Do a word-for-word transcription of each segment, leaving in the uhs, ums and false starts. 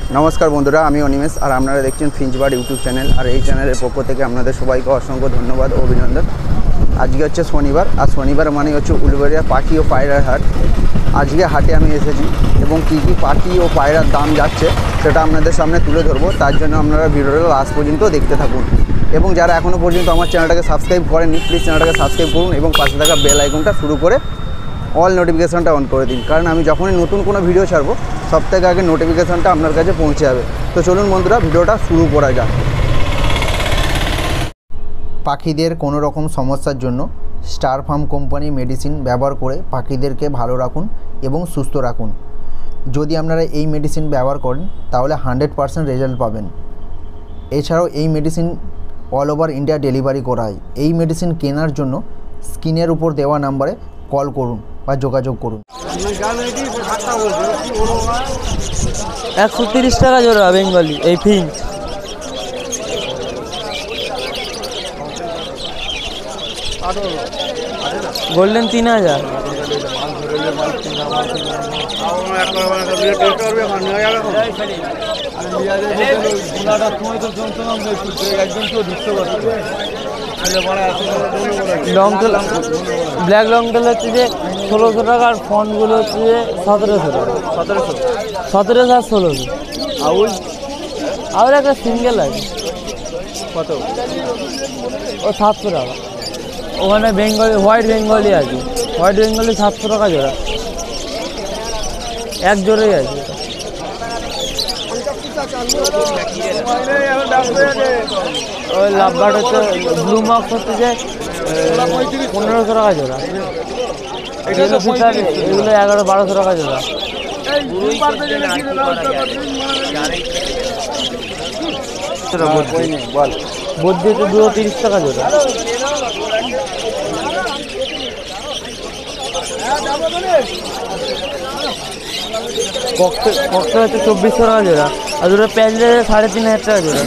नमस्कार बंधुरा आमी अनिमेश और आपनारा देखছেন ফিঞ্চবার্ড यूट्यूब चैनल और এই চ্যানেলের পক্ষ থেকে আপনাদের সবাইকে অসংখ্য ধন্যবাদ ও অভিনন্দন। আজকে হচ্ছে শনিবার আর শনিবার মানে হচ্ছে উলুবেড়িয়া পাখি ও পায়রার হাট। আজকে হাটে আমি এসেছি এবং কী কী পাখি ও পায়রার দাম যাচ্ছে সেটা আপনাদের সামনে তুলে ধরবো। তার জন্য আপনারা ভিডিওটা লাস্ট পর্যন্ত দেখতে থাকুন এবং যারা এখনও পর্যন্ত আমার চ্যানেলটাকে সাবস্ক্রাইব করেননি প্লিজ চ্যানেলটাকে সাবস্ক্রাইব করুন এবং পাশে থাকা বেল আইকনটা শুরু করে অল নোটিফিকেশনটা অন করে দিন, কারণ আমি যখনই নতুন কোনো ভিডিও ছাড়বো সব থেকে আগে নোটিফিকেশনটা আপনার কাছে পৌঁছে যাবে। তো চলুন বন্ধুরা ভিডিওটা শুরু করা যাক। পাখিদের কোনো রকম সমস্যার জন্য স্টার ফার্ম কোম্পানি মেডিসিন ব্যবহার করে পাখিদেরকে ভালো রাখুন এবং সুস্থ রাখুন। যদি আপনারা এই মেডিসিন ব্যবহার করেন তাহলে হান্ড্রেড পারসেন্ট রেজাল্ট পাবেন। এছাড়াও এই medicine all over India delivery করা হয়। এই মেডিসিন কেনার জন্য স্ক্রিনের উপর দেওয়া নাম্বারে কল করুন বা যোগাযোগ করুন। একশো তিরিশ টাকা জোড়া বেঙ্গলি এই ফিঞ্চ। গোল্ডেন তিন হাজার। Long tail black long tail হচ্ছে যে ষোলোশো টাকা আর ফন্টগুলো হচ্ছে যে সতেরোশো টাকা। সতেরোশো সতেরোশো আর ষোলোশো। আউল আউল একটা সিঙ্গেল আছে কত? ও সাতশো টাকা। ওখানে বেঙ্গলি হোয়াইট বেঙ্গলি আছে, হোয়াইট বেঙ্গলি সাতশো টাকা জোড়া, এক জোড়াই আছে। ওই লাভবার্ড হচ্ছে ব্লু মার্কস হচ্ছে যে পনেরোশো টাকা জোড়া। এগুলো ফিচার এগুলো এগারো বারোশো টাকা জোড়া। বদ্যি হচ্ছে দুশো তিরিশ টাকা জোড়া। ককটেল ককটেল হচ্ছে চব্বিশশো টাকা জোড়া আর দুটো প্যান্ডে সাড়ে তিন হাজার টাকা জোড়া।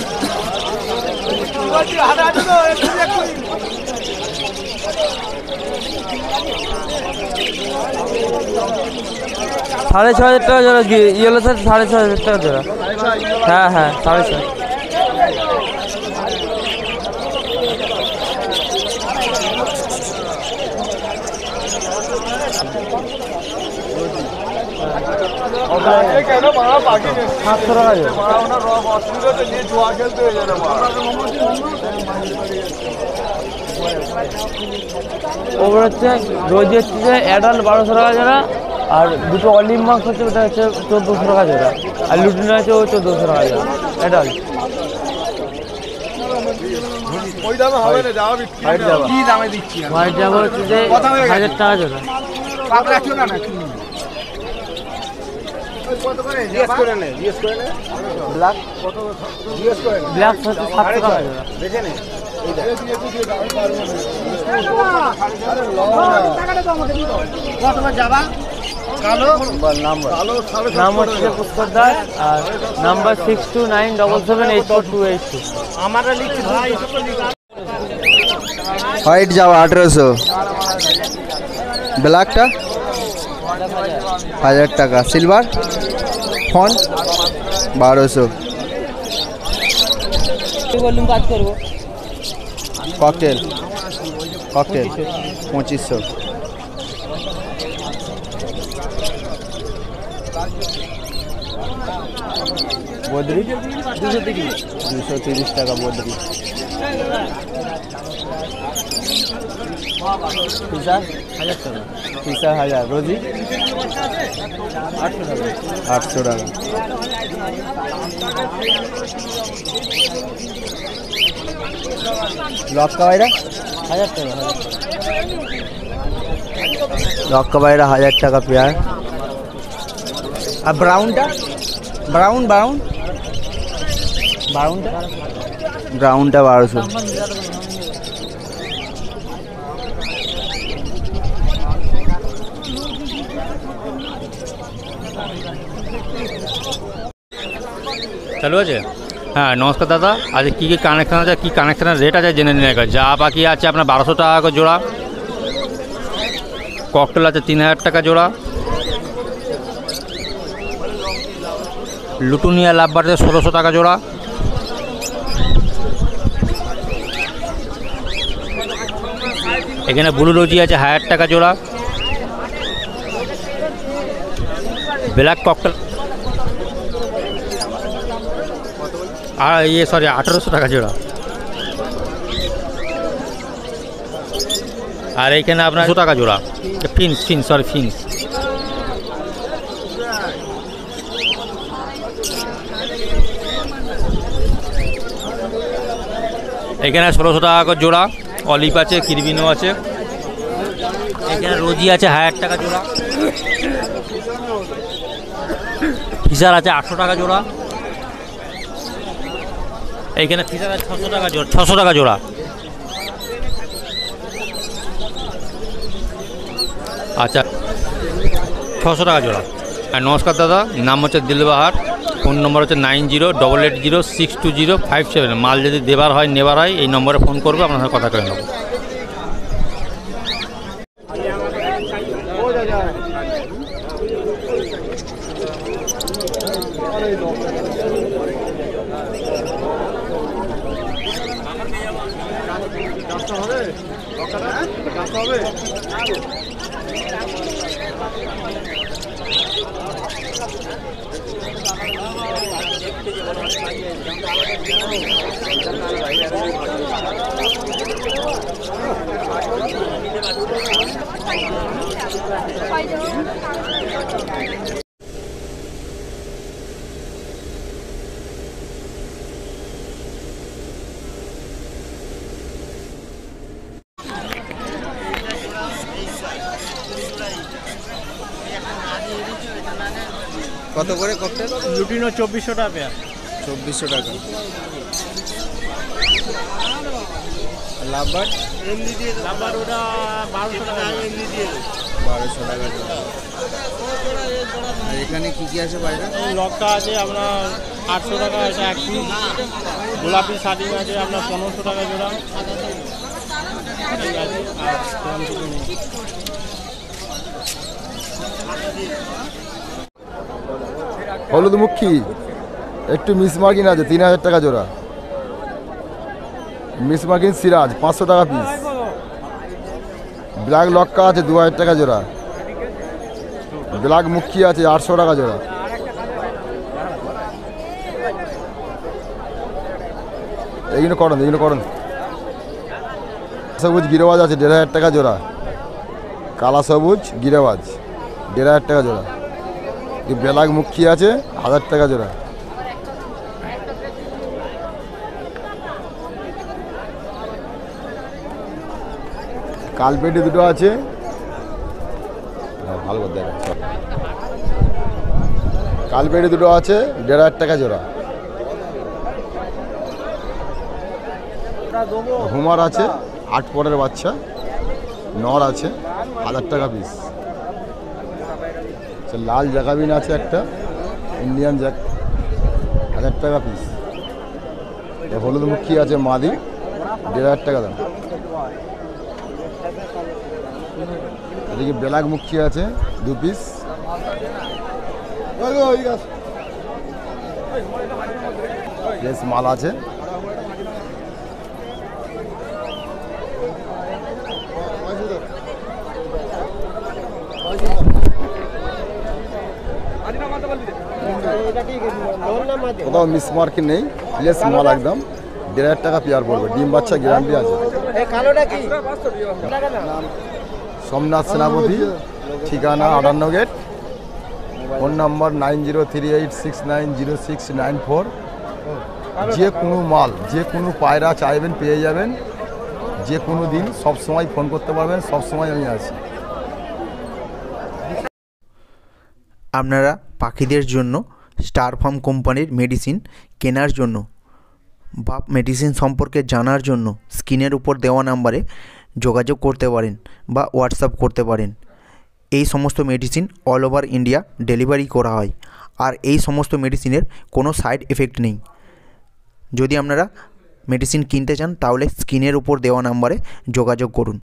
সাড়ে ছ হাজার টাকা জোড়া ইয়েলো সাইজ সাড়ে ছ হাজার টাকা জোড়া। হ্যাঁ হ্যাঁ সাড়ে ছয়। সাতশো টাকা জোড়া। ওগুলো হচ্ছে রোজ হচ্ছে যে অ্যাডাল্ট বারোশো টাকা জোড়া আর দুটো অলিভ মার্কস হচ্ছে ওটা হচ্ছে চোদ্দোশো টাকা জোড়া আর লুটিন আছে ওই চোদ্দোশো টাকা জোড়া অ্যাডাল্ট। হোয়াইট জাবা হচ্ছে যে হাজার টাকা জোড়া। ব্ল্যাক হচ্ছে সাতশো টাকা জোড়া। নাম হচ্ছে পুষ্কর দাস আর number six two nine double seven eight four two eight two. White যাওয়া আঠেরোশো, ব্ল্যাকটা হাজার টাকা, সিলভার ফন বারোশো, কাজ করবো ককটেল ককটেল পঁচিশশো, বদ্রি দুশো তিরিশ দুশো তিরিশ টাকা বদ্রি, ফিসার হাজার টাকা, ফিসার হাজার, রোজি আটশো টাকা আটশো টাকা, লক্কা বাইরা হাজার টাকা, লক্কা বাইরা হাজার টাকা পেয়ার। আর ব্রাউনটা ব্রাউন ব্রাউন ব্রাউনটা ব্রাউনটা বারোশো। চালু আছে? হ্যাঁ নমস্কার দাদা, আজ কী কী কানেকশান আছে, কী কানেকশানের রেট আছে জেনে নিয়ে গেছে। যা পাখি আছে আপনার বারোশো টাকা করে জোড়া, ককটেল আছে তিন হাজার টাকা জোড়া, লুটুনিয়া লাভবার্ড আছে ষোলোশো টাকা জোড়া। এখানে ব্লু রোজি আছে হাজার টাকা জোড়া। ব্ল্যাক ককটেল আর ইয়ে সরি আঠেরোশো টাকা জোড়া। আর এইখানে আপনার দুশো টাকা জোড়া ফিন্স ফিন্স সরি ফিন্স। এখানে ষোলোশো টাকা করে জোড়া। অলিভ আছে, কিরবিনো আছে। এখানে রোজি আছে হাজার টাকা জোড়া। ফিশার আছে আটশো টাকা জোড়া। এইখানে ফিশার আছে ছশো টাকা জোড়া ছশো টাকা জোড়া। আচ্ছা ছশো টাকা জোড়া। আর নমস্কার দাদা, নাম হচ্ছে দিলবাহার, ফোন নম্বর হচ্ছে nine zero double eight zero six two zero five seven. মাল যদি দেবার হয় নেবার হয় এই নম্বরে ফোন করবে, আপনার সাথে কথা করে নেব। কত করে ককটেল? লুটিনো চব্বিশশো টাকা পেয়ার। চব্বিশশো টাকা। লাভবার্ড এমনি দিয়ে লাভবার্ড ওটা বারোশো টাকা এমনি দিয়ে বারোশো টাকা। আর এখানে কী কী আছে বাইরে? লক্কা আছে আপনার আটশো টাকা, এটা এক পিস। গোলাপি শাড়ি আছে আপনার পনেরোশো টাকা জোড়া। ঠিক আছে, আর সেরকম কিছু নেই। হলুদমুখী একটু মিসমার্কিন আছে তিন হাজার টাকা জোড়া। মিসমার্কিন সিরাজ পাঁচশো টাকা পিস। ব্ল্যাক লক্কা আছে দু হাজার টাকা জোড়া। ব্ল্যাক মুখী আছে আটশো টাকা জোড়া। এইগুলো করুন এইগুলো করুন। সবুজ গিরেবাজ আছে দেড় হাজার টাকা জোড়া। কালা সবুজ গিরেবাজ দেড় হাজার টাকা জোড়া। ব্ল্যাক মুখী আছে হাজার টাকা জোড়া। কালপেটি দুটো আছে ভালো করে দেখা। কালপেটি দুটো আছে দেড় হাজার টাকা জোড়া। হুমার আছে আট পরের বাচ্চা নর আছে হাজার টাকা পিস। লাল জ্যাকাবিন আছে একটা ইন্ডিয়ান জ্যাক হাজার টাকা পিস। হলুদ মুখী আছে মাদি দেড় হাজার টাকা দাম। এদিকে ব্ল্যাক মুখী আছে দু পিস। বেশ মাল আছে। কোথাও মিসমার্কিং নেই, লেস মাল একদম দেড় হাজার টাকা পেয়ার পড়বে। ডিম বাচ্চা গ্যারান্টি আছে। সোমনাথ সেনাপতি, ঠিকানা আটান্ন gate, phone number nine zero three eight six nine zero six nine four. যে কোনো মাল যে কোনো পায়রা চাইবেন পেয়ে যাবেন। যে কোনো দিন সব সময় ফোন করতে পারবেন, সব সময় আমি আছি। আপনারা পাখিদের জন্য স্টার ফার্ম কোম্পানির মেডিসিন কেনার জন্য বা মেডিসিন সম্পর্কে জানার জন্য স্ক্রিনের উপর দেওয়া নাম্বারে যোগাযোগ করতে পারেন বা হোয়াটসঅ্যাপ করতে পারেন। এই সমস্ত medicine all over India delivery করা হয়, আর এই সমস্ত মেডিসিনের কোনো সাইড এফেক্ট নেই। যদি আপনারা মেডিসিন কিনতে চান তাহলে স্ক্রিনের উপর দেওয়া নাম্বারে যোগাযোগ করুন।